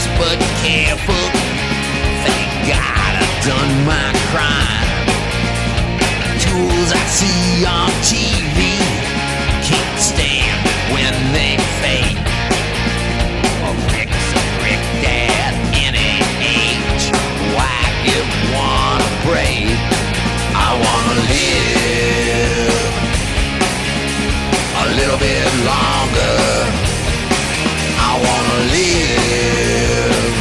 cautious but careful. Thank God I've done my crime. Tools I see on TV can't stand when they fade. Rick Dad, NAH, why give one a break? I wanna live a little bit longer. I wanna live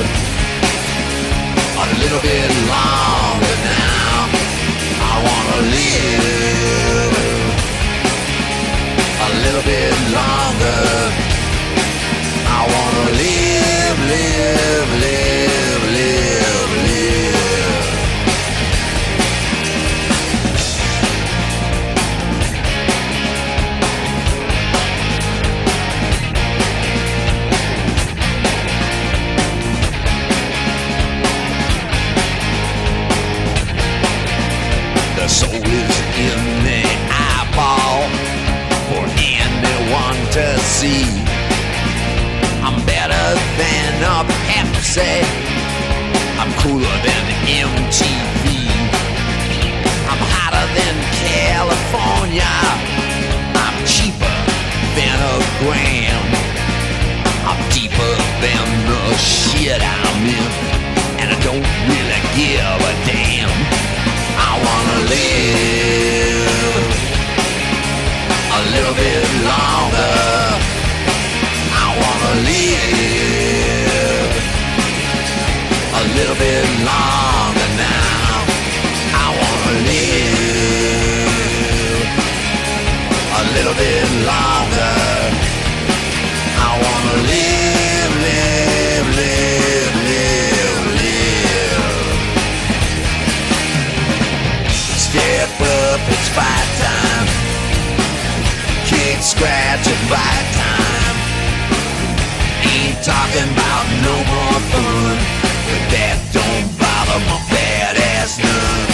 a little bit longer now. I wanna live a little bit longer. I wanna live, live, live, live, live. The soul is in the eyeball for anyone to see. I'm better than a Pepsi. I'm cooler than MTV. I'm hotter than California. I'm cheaper than a gram. I'm deeper than the shit I'm in, and I don't really give a damn. I wanna live a little bit longer. I wanna live a little bit longer now. I wanna live a little bit longer. I wanna live, live, live, live, live. Step up, it's fight time. Kick, scratch, and bite time. Ain't talking about no more fun, but that don't bother my badass none.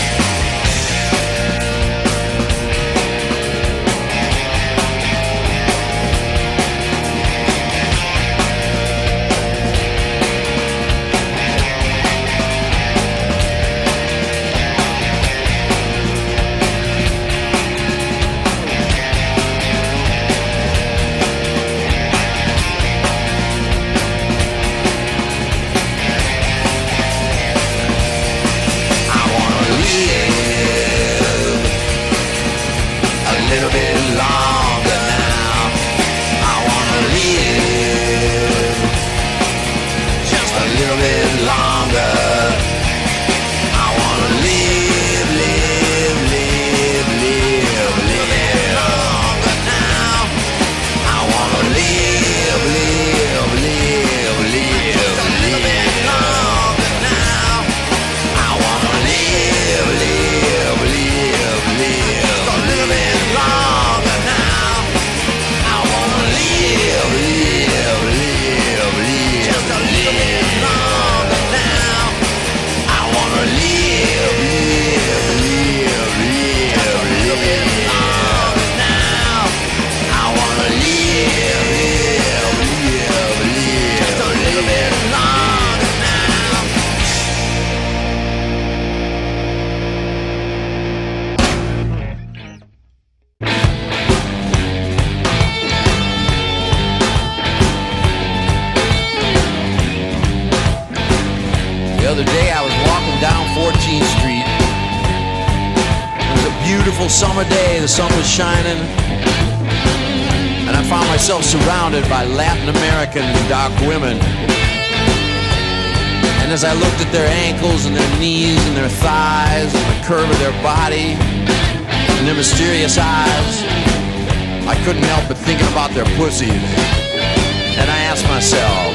The other day I was walking down 14th Street. It was a beautiful summer day, the sun was shining, and I found myself surrounded by Latin American dark women. And as I looked at their ankles and their knees and their thighs and the curve of their body and their mysterious eyes, I couldn't help but thinking about their pussies. And I asked myself,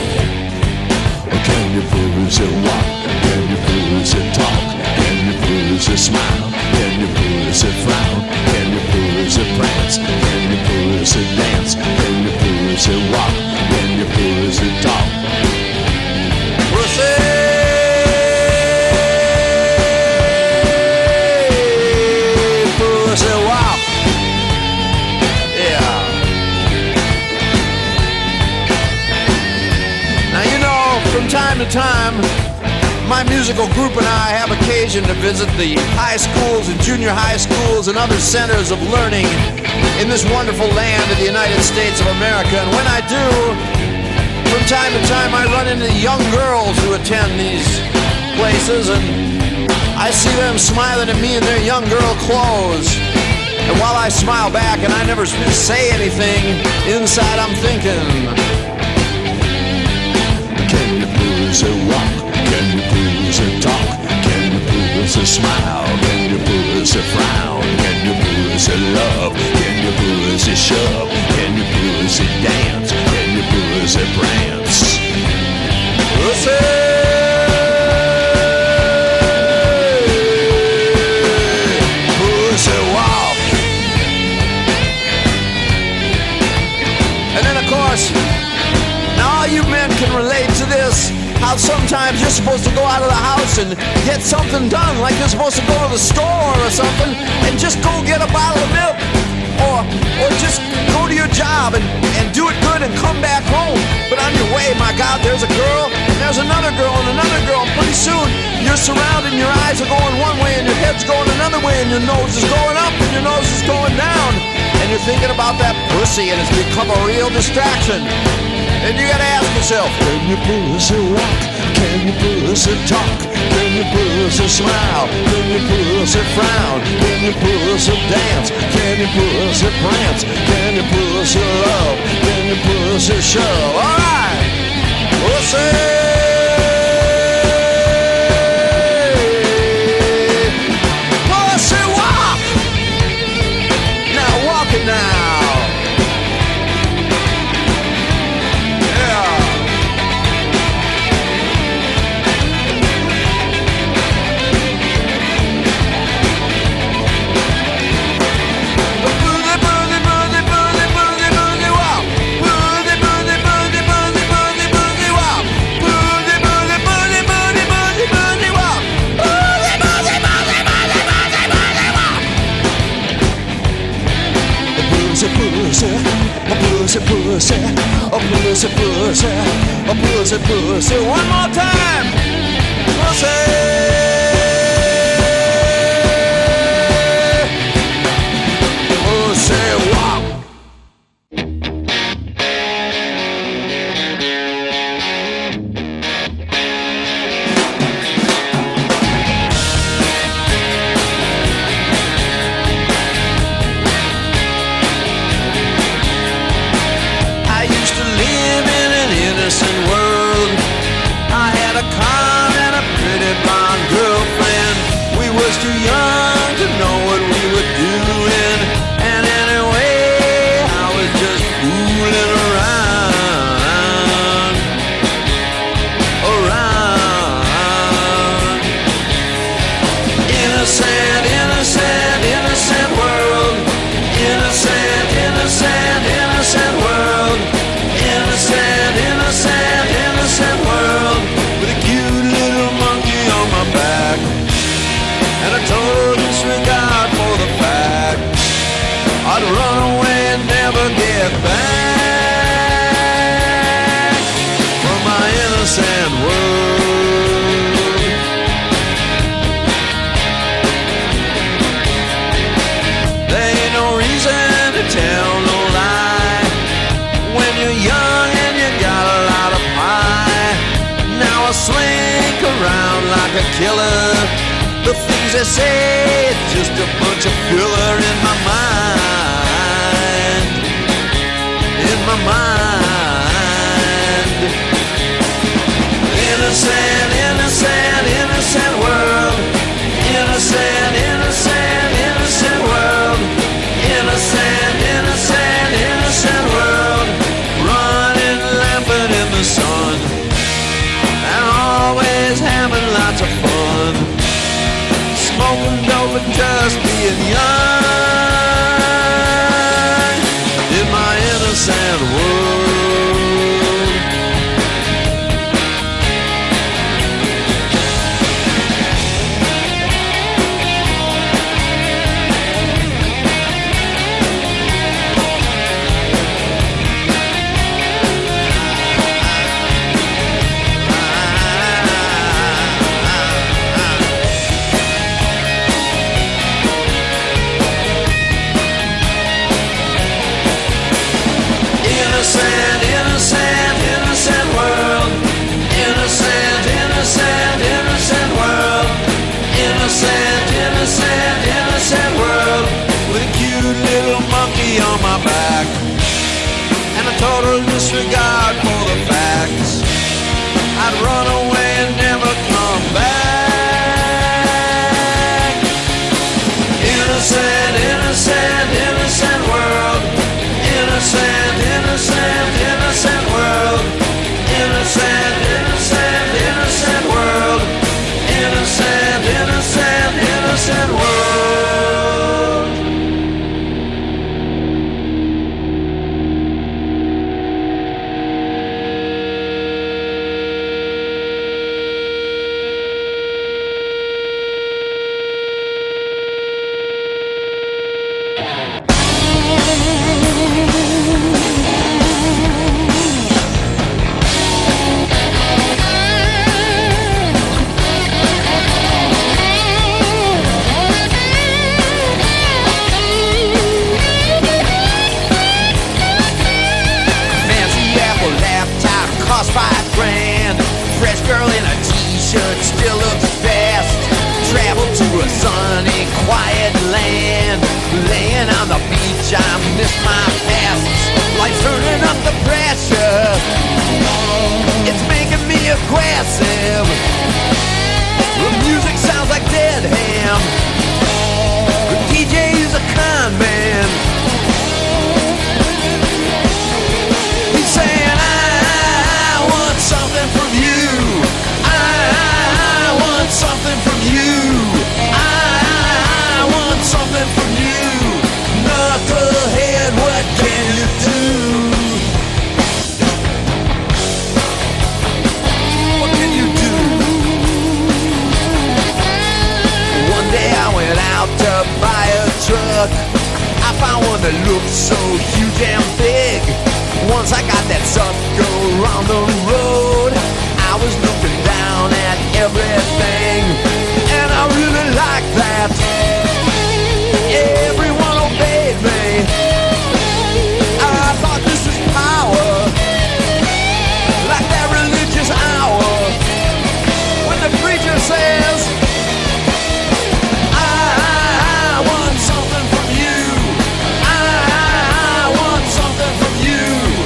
can your pussy walk? Can your pussy talk? Can your pussy smile? Can your pussy frown? Can your pussy prance? Can your pussy dance? Can your pussy walk? Can your pussy talk? Pussy! Pussy walk! Yeah. Now you know, from My musical group and I have occasion to visit the high schools and junior high schools and other centers of learning in this wonderful land of the United States of America. And when I do, from time to time I run into young girls who attend these places, and I see them smiling at me in their young girl clothes. And while I smile back and I never say anything, inside I'm thinking, can you pussy walk? Can you pussy talk? Can you pussy smile? Can you pussy frown? Can you pussy love? Can you pussy shove? Can you pussy dance? Can you pussy prance? Pussy! Now all you men can relate to this, how sometimes you're supposed to go out of the house and get something done, like you're supposed to go to the store or something and just go get a bottle of milk, or just go to your job and do it good and come back home. But on your way, my God, there's a girl and there's another girl and another girl, and pretty soon you're surrounded and your eyes are going one way and your head's going another way and your nose is going up and your nose is going down. And you're thinking about that pussy, and it's become a real distraction. And you gotta ask yourself, can you pussy walk? Can you pussy talk? Can you pussy smile? Can you pussy frown? Can you pussy dance? Can you pussy prance? Can you pussy love? Can you pussy shove? Alright! Pussy! Pussy, a pussy, pussy, a pussy, pussy. One more time, pussy. Killer. The things they say, it's just a bunch of filler in my mind. In my mind. Innocent, innocent, innocent world. Innocent, innocent, innocent world. Innocent, innocent, innocent world. Running, laughing in the sun, and always having lots of fun. Smoking dope and just being young in my innocent world. disregard for the facts. I'd run away and never come back. Innocent, innocent, innocent world. Innocent, innocent, innocent world. Innocent, innocent, innocent world. Innocent, innocent, innocent world. Cost $5,000. Fresh girl in a t-shirt still looks best. Travel to a sunny, quiet land. Laying on the beach, I miss my past. Life's turning up the pressure. It's making me aggressive. The music sounds like dead ham. The DJ is a con man. He's saying, I want something from you. I want something from you. I want something from you. Knucklehead, what can you do? What can you do? One day I went out to buy a truck. I found one that looked so huge and big. Once I got that sucker on the road, I was looking down at everything, and I really liked that. Everyone obeyed me. I thought this is power, like that religious hour when the preacher says, I want something from you. I want something from you.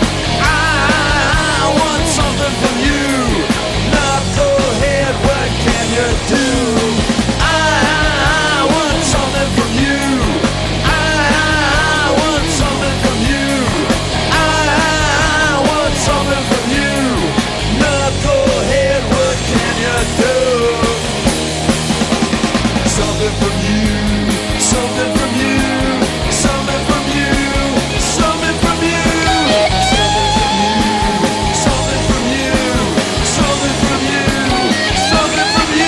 I want something from you. Knucklehead, what can you do? I want something from you. I want something from you. I want something from you. Knucklehead, what can you do? Something from you. Something from you. Something from you. Something from you. Something from you. Something from you. Something from you.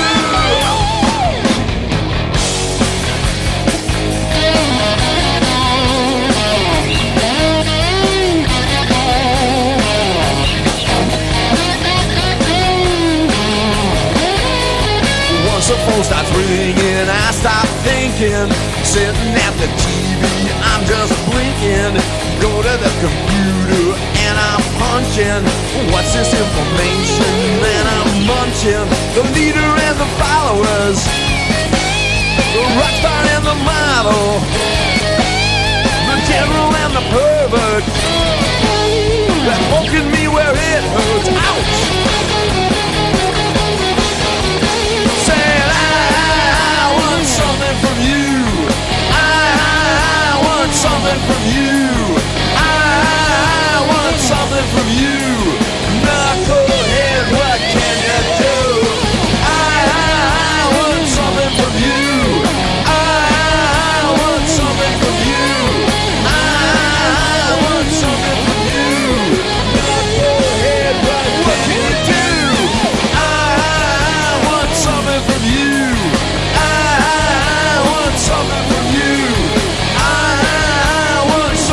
Once the phone starts ringing, I stop thinking. Sitting at the TV, I'm just blinking. Go to the computer and I'm punching. What's this information that I'm munching? The leader and the followers, the rock star and the model, the general and the pervert. They're poking me where it hurts. Ouch! Saying I want something from you. I want something from you. I want something from you. Knucklehead, what can you do? I want something from you. I want something from you. I want something from you. Knucklehead, what can you do? I want something from you. I want something from you. I want something.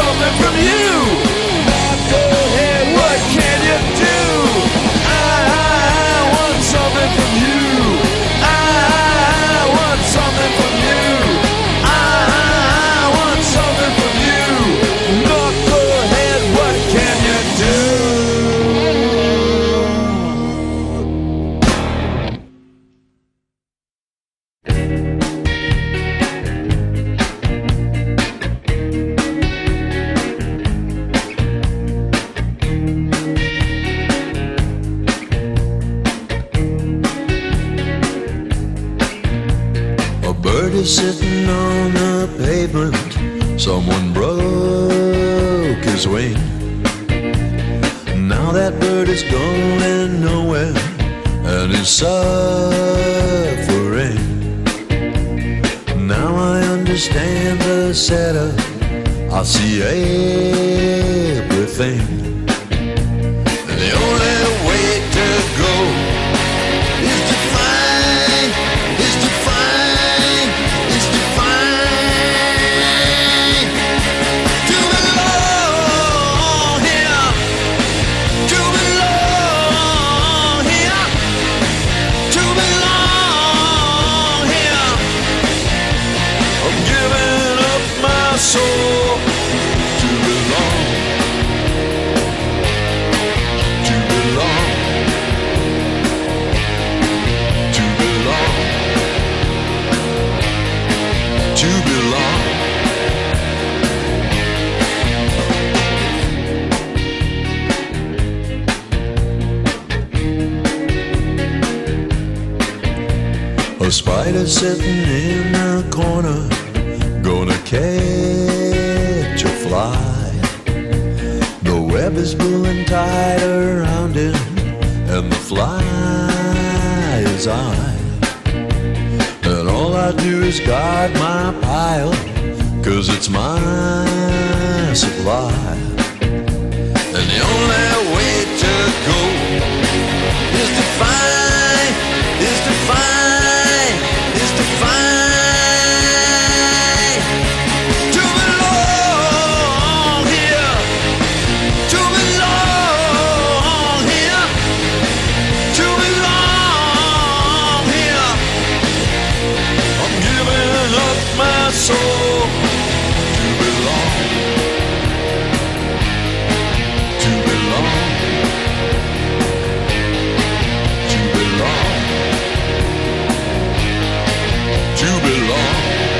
spider sitting on the pavement. Someone broke his wing. Now that bird is going nowhere, and he's suffering. Now I understand the setup. I see everything. And the only way to go is to find, is to find, is to find, to belong here, to belong here, to belong here. I'm giving up my soul to belong, to belong, to belong, to belong. A spider sitting in the corner, gonna catch a fly. The web is pulling tight around him, and the fly is I. And all I do is guard my pile, 'cause it's my supply. And the only way to go is to find, is to find, is to find, to belong here, to belong here, to belong here. I'm giving up my soul to belong, to belong, to belong, to belong.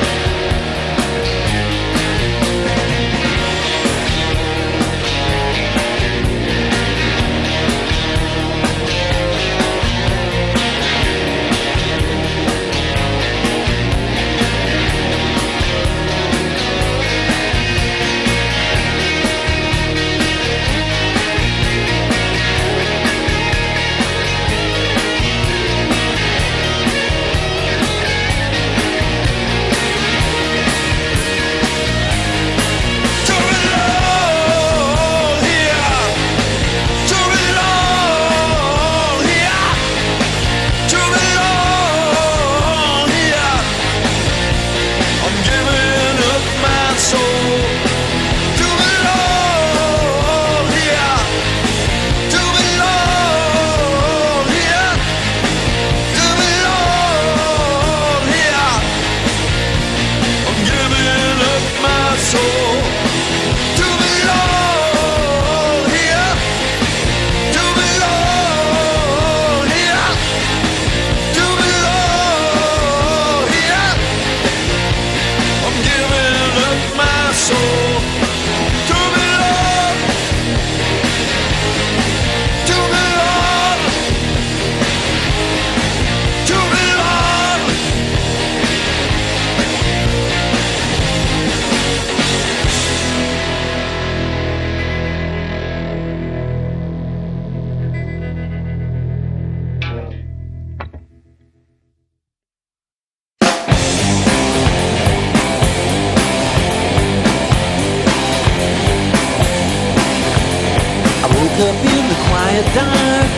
Up in the quiet dark,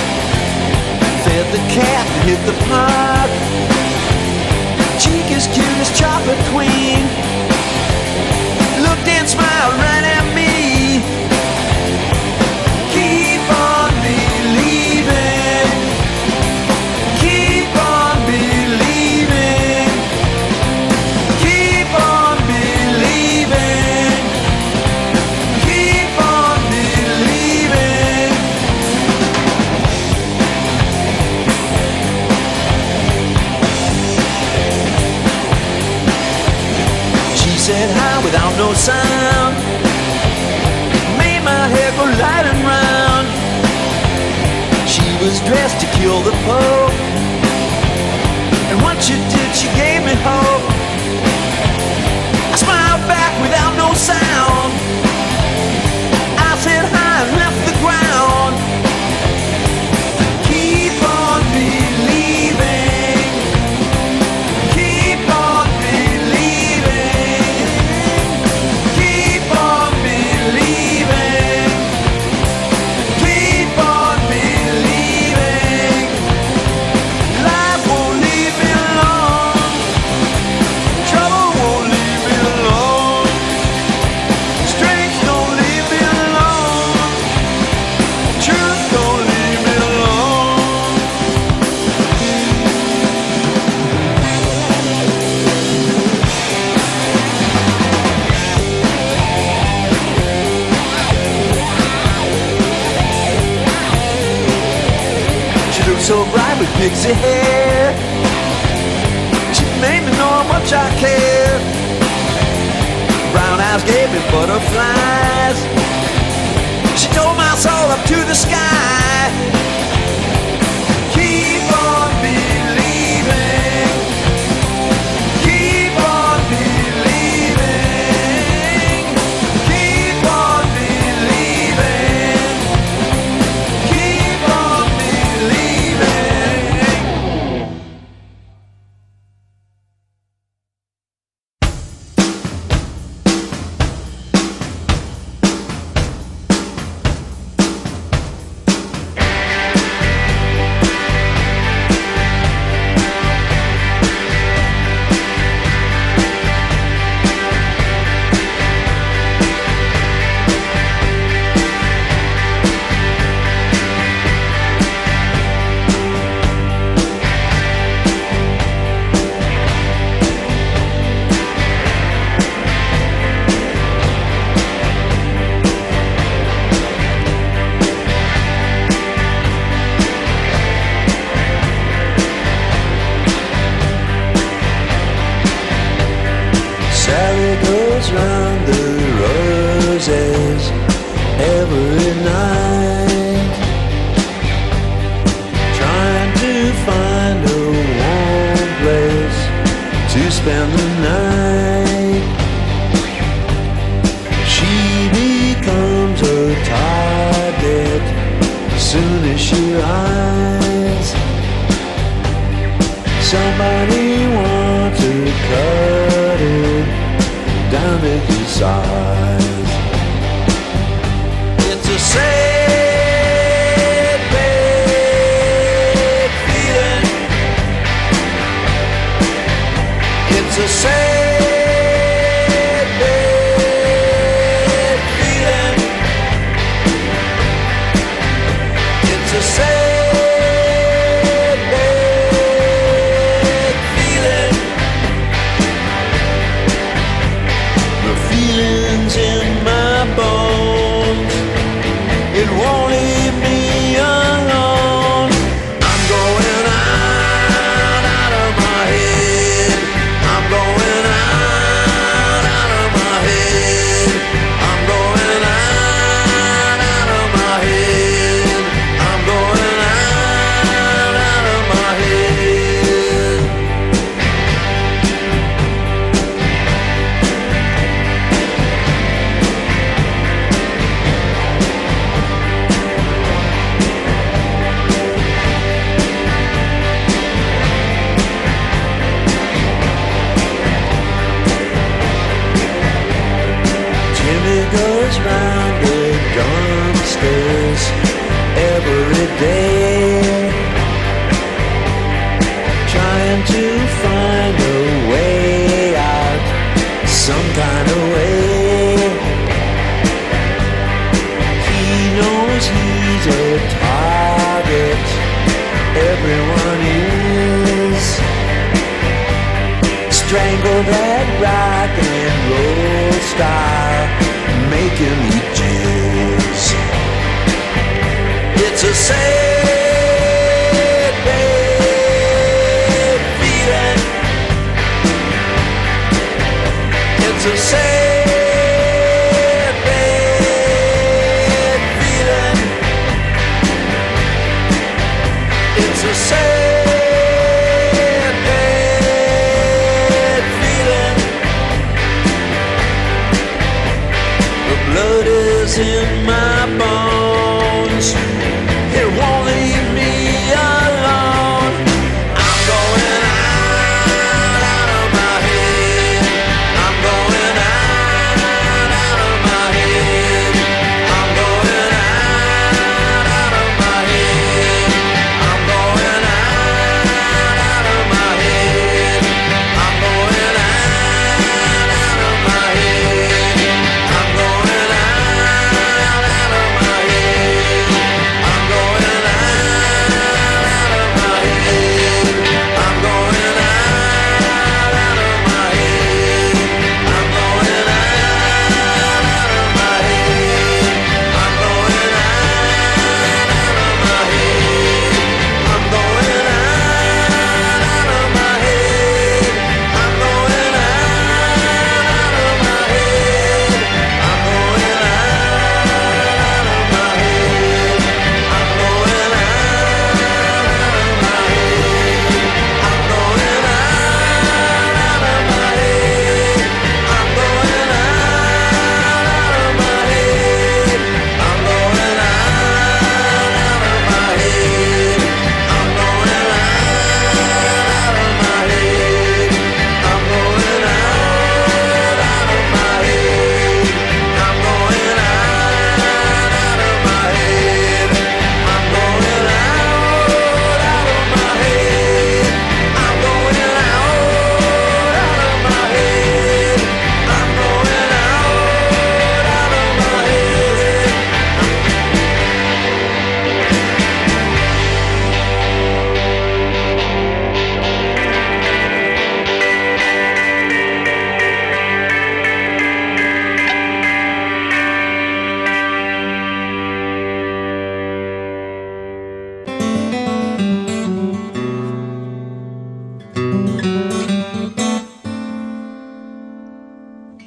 fed the cat and hit the park. Cheek as cute as chocolate queen, looked and smiled right at me. Keep on believing, keep on believing, keep on believing, keep on believing. She said hi without no sound, made my hair go light and round. She was dressed to kill the Pope, and once she did, she gave me hope. so bright with pixie hair. She made me know how much I care. Brown eyes gave me butterflies. She told my soul up to the sky. Keep on believing. Keep on believing. Keep on believing. Keep on believing. Sally goes round the roses every night, trying to find a warm place to spend the night. She becomes a target soon as she rides. Somebody wants to cut it down at his size. It's a sad, bad feeling. It's a sad, bad feeling. It's a sad, bad feeling. The feelings in my bones, it won't leave me alone. I'm going out of my head. I'm going out of my head. I'm going out of my head. I'm going out of my head. Jimmy goes round the dumpsters every day, trying to find a way out, some kind of way. He knows he's a target, everyone is. Strangle that rock and roll star, make him eat jizz. It's a sad, bad feeling. It's a sad, bad feeling. It's a sad, bad feeling. The blood is in my bones, it won't leave me alone. I'm going out of my head. I'm going out of my head. I'm going out of my head. I'm going out of my head. I'm going out of my head. I'm going out of my head.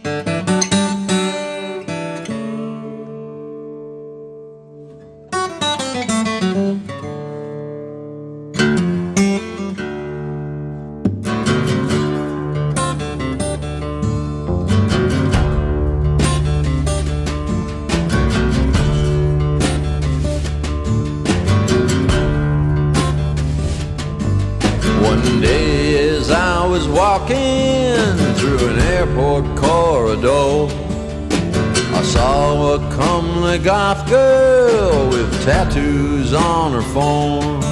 One day as I was walking through an airport corridor, I saw a comely goth girl with tattoos on her form.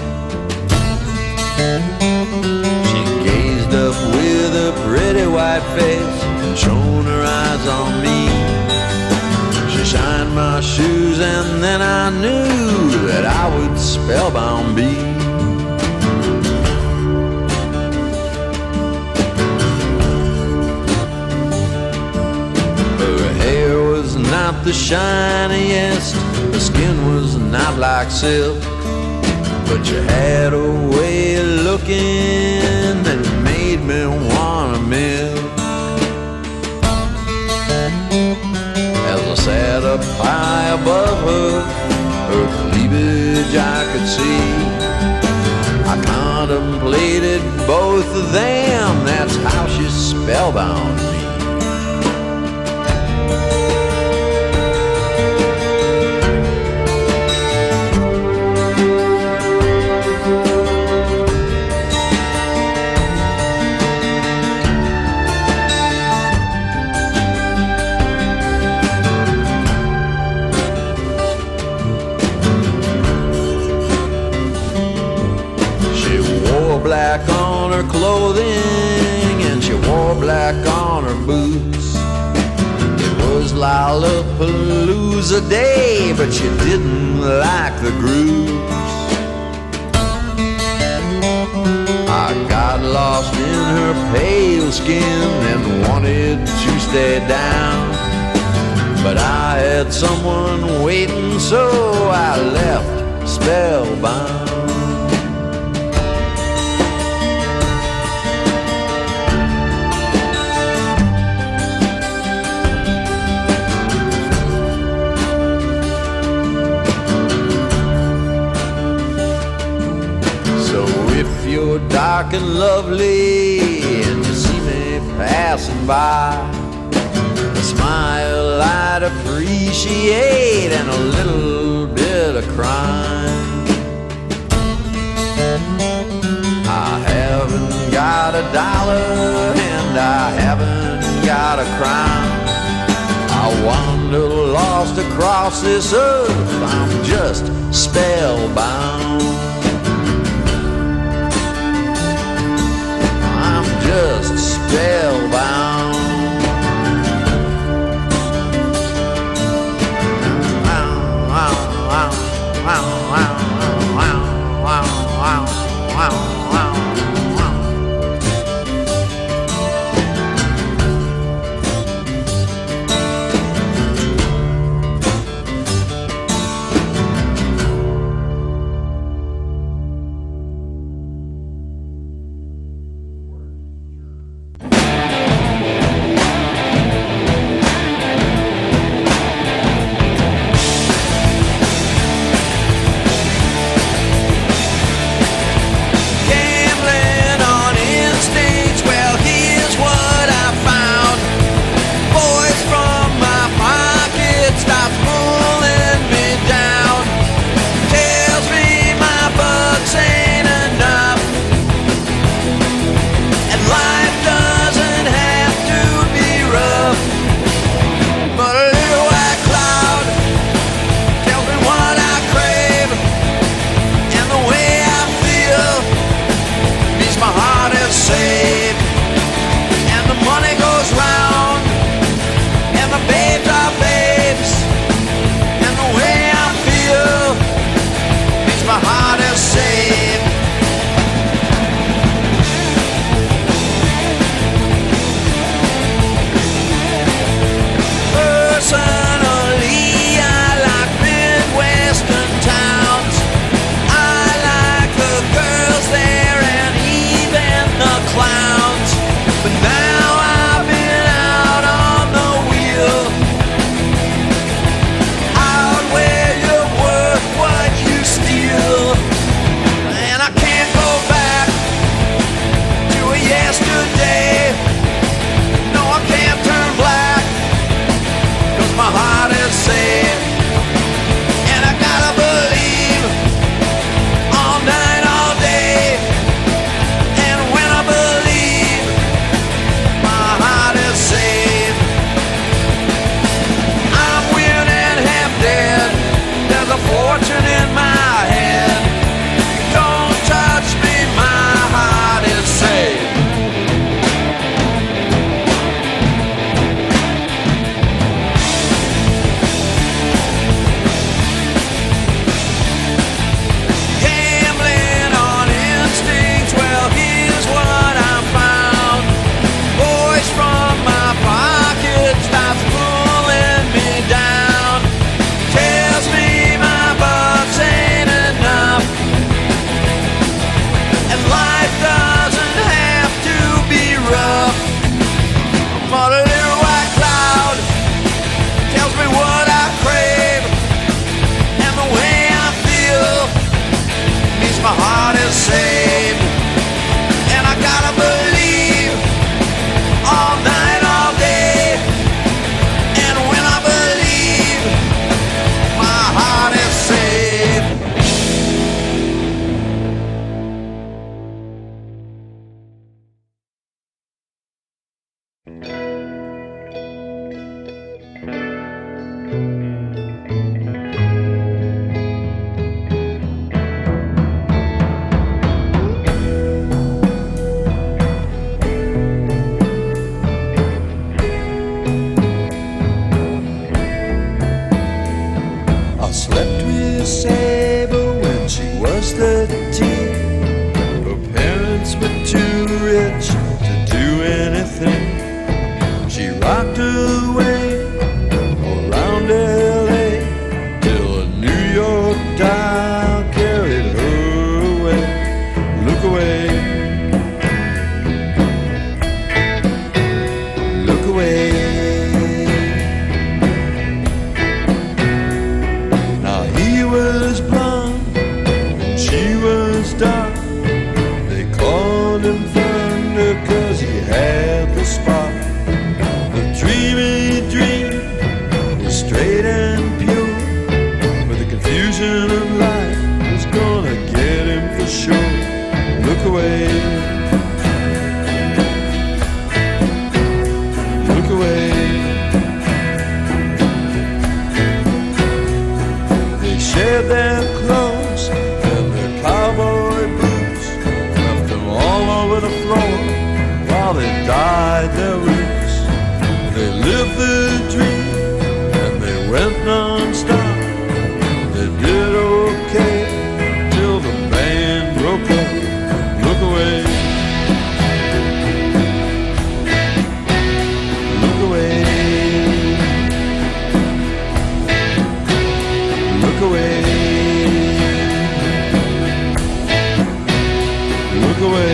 She gazed up with a pretty white face and shone her eyes on me. She shined my shoes and then I knew that I would spellbound be. Not the shiniest, the skin was not like silk, but you had a way of looking that made me wanna milk. As I sat up high above her cleavage I could see. I contemplated both of them, that's how she spellbound me. Black on her clothing and she wore black on her boots. It was Lollapalooza Day, but she didn't like the grooves. I got lost in her pale skin and wanted to stay down, but I had someone waiting, so I left spellbound. You're dark and lovely and you see me passing by, a smile I'd appreciate and a little bit of crime. I haven't got a dollar and I haven't got a crime. I wander lost across this earth, I'm just spellbound. Just spellbound. but a little white cloud tells me what I crave, and the way I feel means my heart is saved. And I gotta believe all night, all day, and when I believe, my heart is saved. I slept with Sable when she was 13. Her parents were too rich to do anything. She rocked away around LA till a New York dial carried her away. Look away, look away. Now he was blonde and she was dark. They called him Thunder 'cause he had the spark. The dream he dreamed was straight and pure, but the confusion of life was gonna get him for sure. Look away, look away. They shared their clothes and their cowboy boots, left them all over the floor while they dyed their roots. They lived the dream and they went non-stop. They did okay till the band broke up. Look away, look away, look away, look away.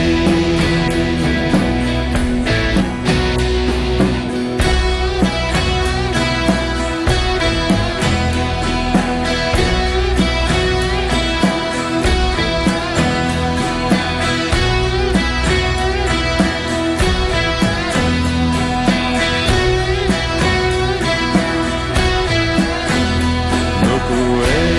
Look away.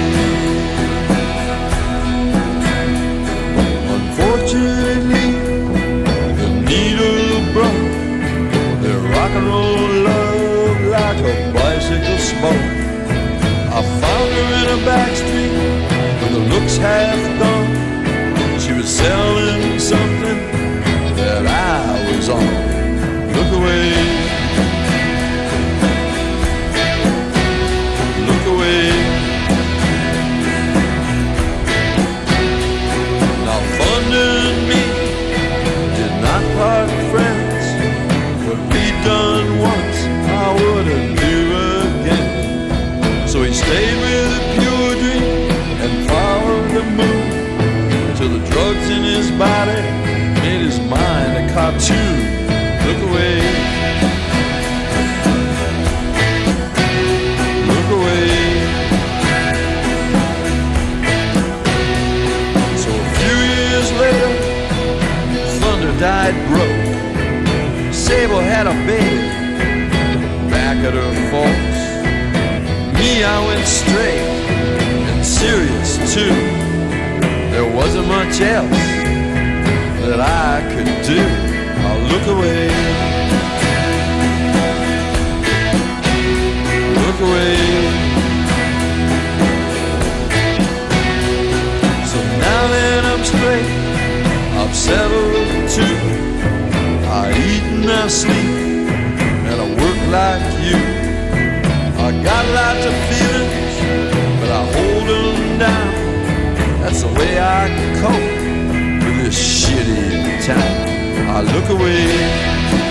Unfortunately, the needle broke their rock and roll love like a bicycle smoke. I found her in a back street with her looks half gone. She was selling something that I was on. Look away, look away. Now Thunder and me did not part friends. What we'd done once I wouldn't do again. So he stayed with a pure dream and followed the moon till the drugs in his body made his mind a cartoon. Look away, look away. So a few years later, Thunder died broke. Sable had a baby back at her folks. Me, I went straight and serious too. There wasn't much else that I could do. I'll look away, look away. So now that I'm straight, I've settled too. I eat and I sleep and I work like you. I got lots of feelings, but I hold them down. That's the way I cope with this shitty town. I look away,